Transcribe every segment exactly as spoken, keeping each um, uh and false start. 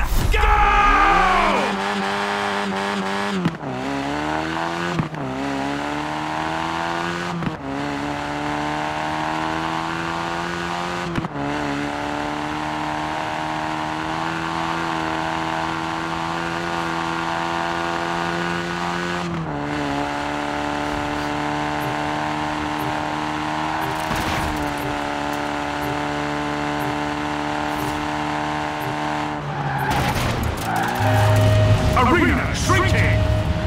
Arena shrinking!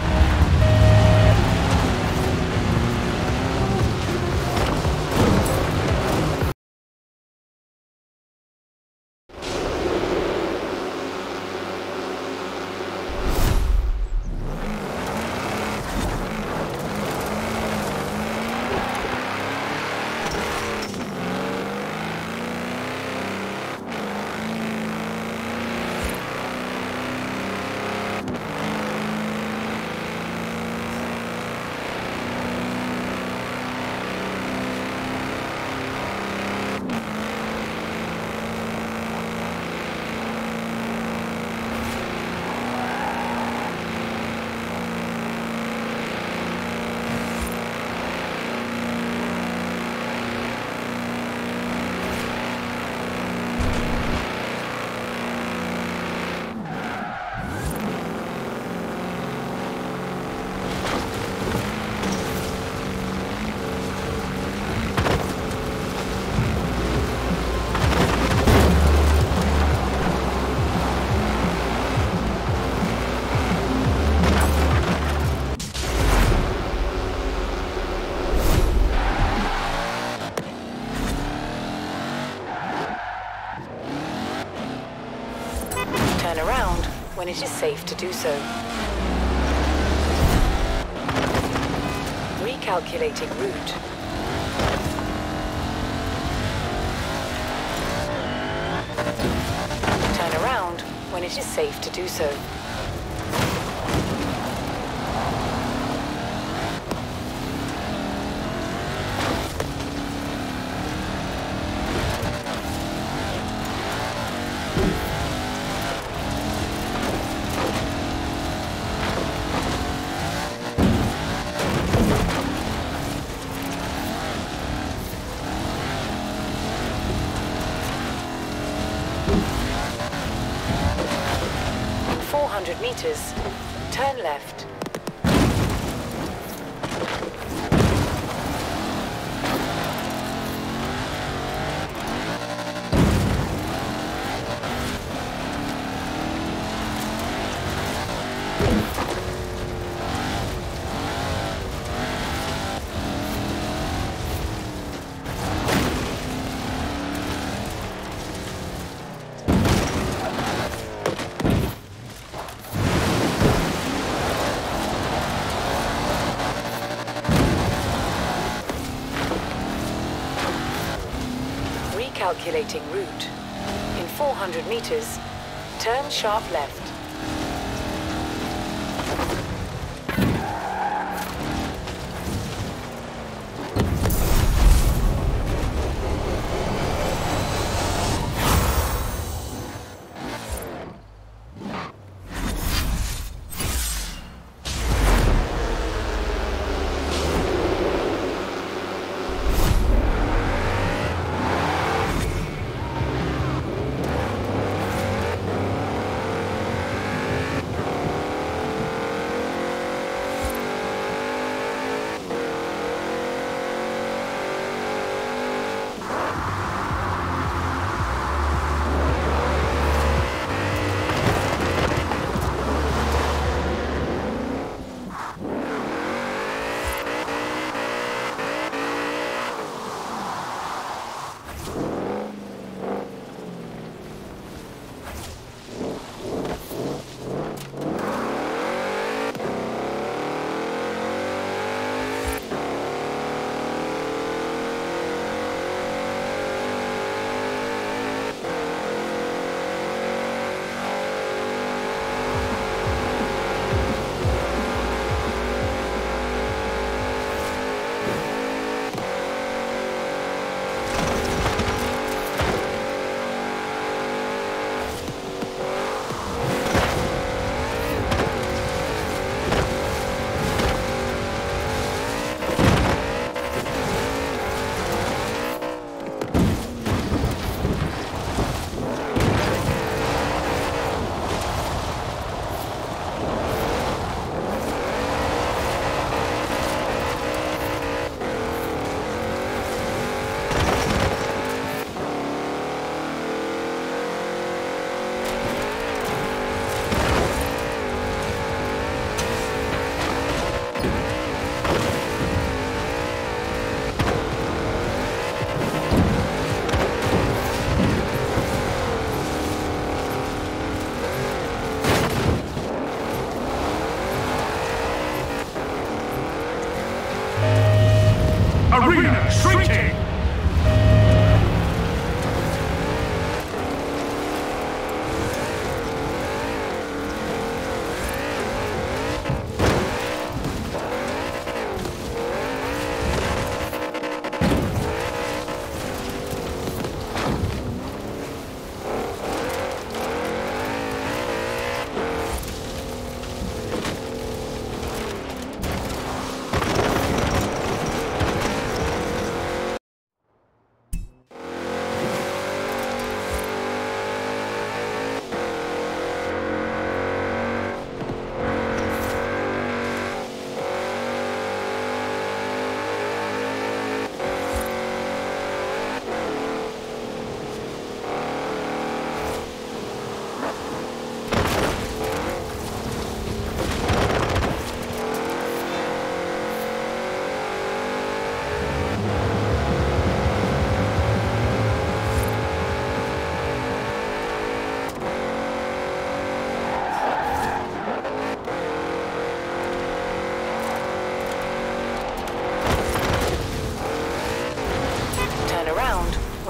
Turn around when it is safe to do so. Recalculating route. Turn around when it is safe to do so. four hundred meters. Turn left. Calculating route. In four hundred meters, turn sharp left.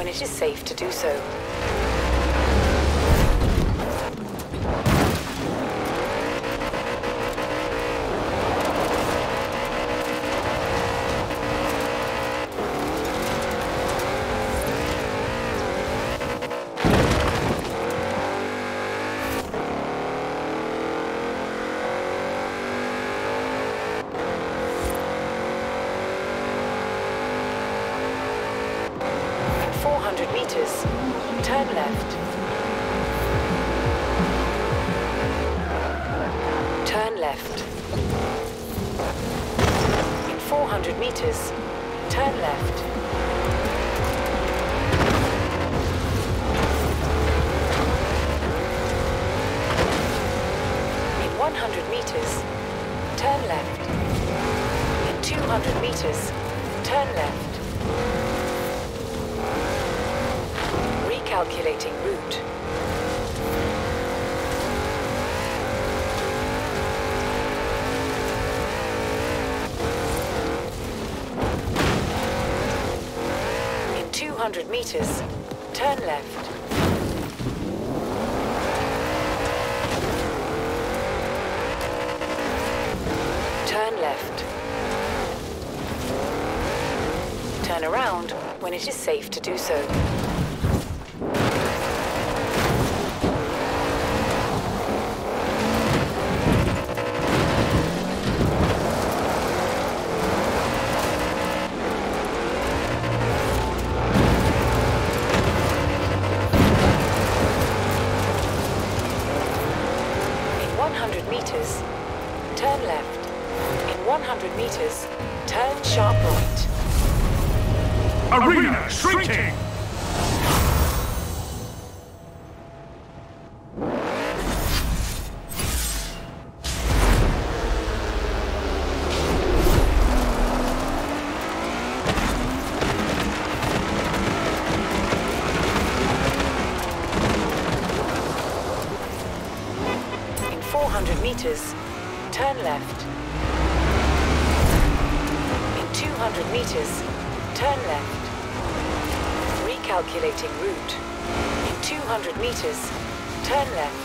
it is safe to do so. four hundred meters, turn left. Turn left. In four hundred meters, turn left. In one hundred meters, turn left. In two hundred meters, turn left. Calculating route. In two hundred meters, turn left. Turn left. Turn around when it is safe to do so. one hundred meters, turn left. In one hundred meters, turn sharp right. Arena shrinking! four hundred meters, turn left. In two hundred meters, turn left. Recalculating route. In two hundred meters, turn left.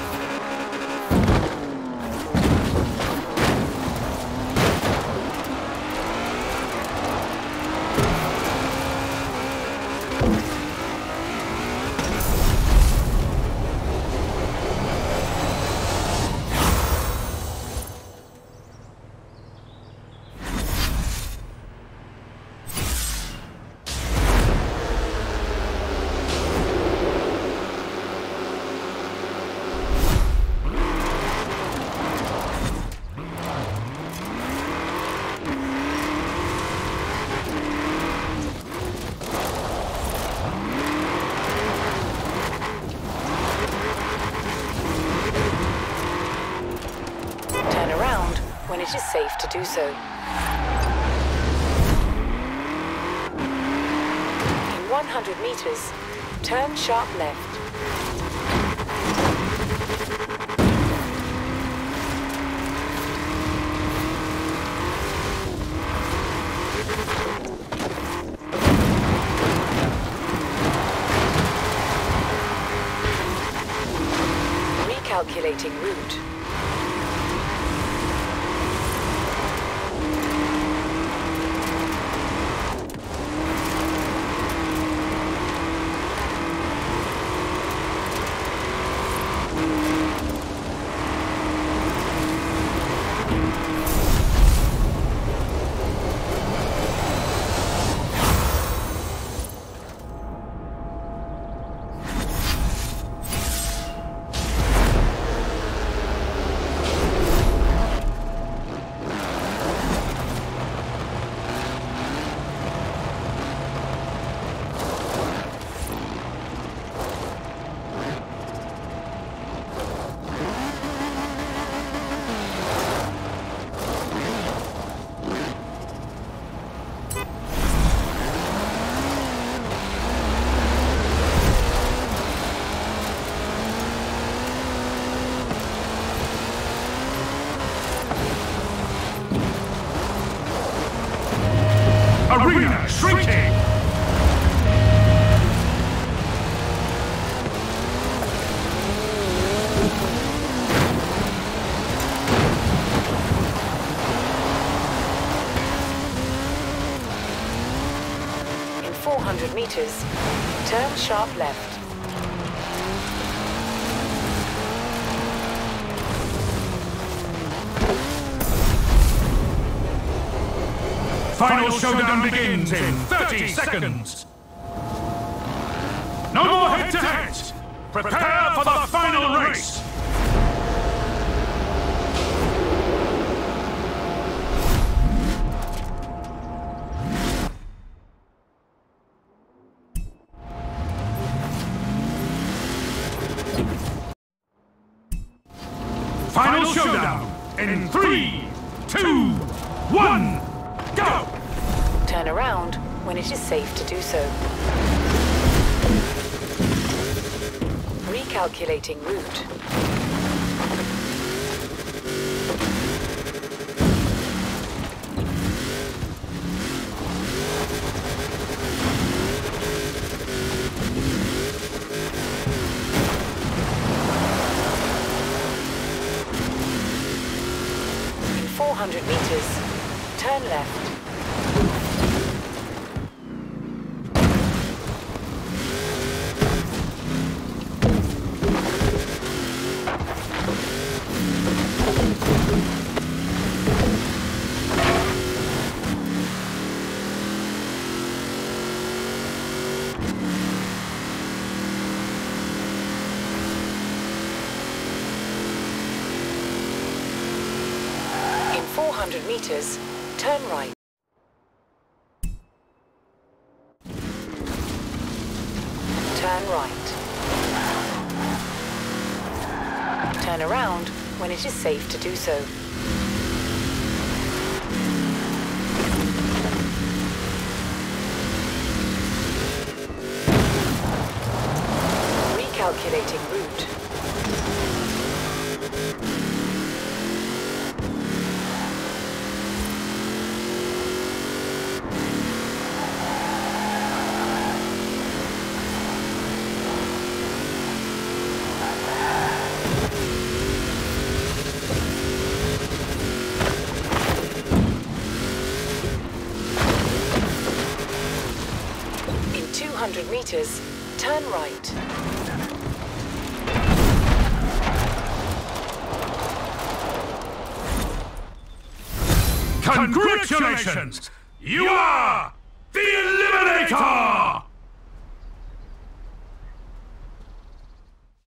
When it is safe to do so. In one hundred meters, turn sharp left. Recalculating route. Arena shrinking! hundred meters, turn sharp left. Final showdown begins in thirty seconds. No more head-to-heads. Prepare for the final race. Final showdown in three, two, one, go! Turn around when it is safe to do so. Recalculating route. In four hundred meters, turn left. four hundred meters, turn right. Turn right. Turn around when it is safe to do so. Recalculating route. two hundred meters, turn right. Congratulations! You are the Eliminator!